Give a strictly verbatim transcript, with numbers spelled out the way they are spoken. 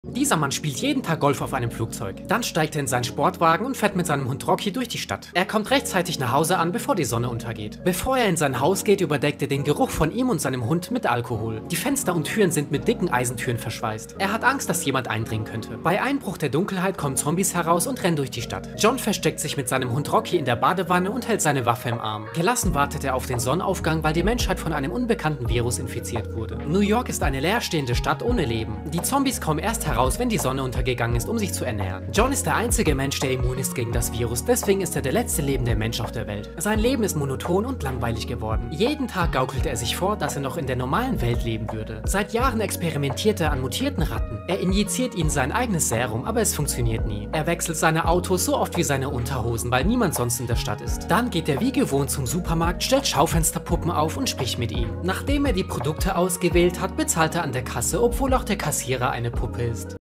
Dieser Mann spielt jeden Tag Golf auf einem Flugzeug. Dann steigt er in seinen Sportwagen und fährt mit seinem Hund Rocky durch die Stadt. Er kommt rechtzeitig nach Hause an, bevor die Sonne untergeht. Bevor er in sein Haus geht, überdeckt er den Geruch von ihm und seinem Hund mit Alkohol. Die Fenster und Türen sind mit dicken Eisentüren verschweißt. Er hat Angst, dass jemand eindringen könnte. Bei Einbruch der Dunkelheit kommen Zombies heraus und rennen durch die Stadt. John versteckt sich mit seinem Hund Rocky in der Badewanne und hält seine Waffe im Arm. Gelassen wartet er auf den Sonnenaufgang, weil die Menschheit von einem unbekannten Virus infiziert wurde. New York ist eine leerstehende Stadt ohne Leben. Die Zombies kommen erst heraus, wenn die Sonne untergegangen ist, um sich zu ernähren. John ist der einzige Mensch, der immun ist gegen das Virus, deswegen ist er der letzte lebende Mensch auf der Welt. Sein Leben ist monoton und langweilig geworden. Jeden Tag gaukelt er sich vor, dass er noch in der normalen Welt leben würde. Seit Jahren experimentiert er an mutierten Ratten. Er injiziert ihnen sein eigenes Serum, aber es funktioniert nie. Er wechselt seine Autos so oft wie seine Unterhosen, weil niemand sonst in der Stadt ist. Dann geht er wie gewohnt zum Supermarkt, stellt Schaufensterpuppen auf und spricht mit ihnen. Nachdem er die Produkte ausgewählt hat, bezahlt er an der Kasse, obwohl auch der Kassierer eine Puppe ist.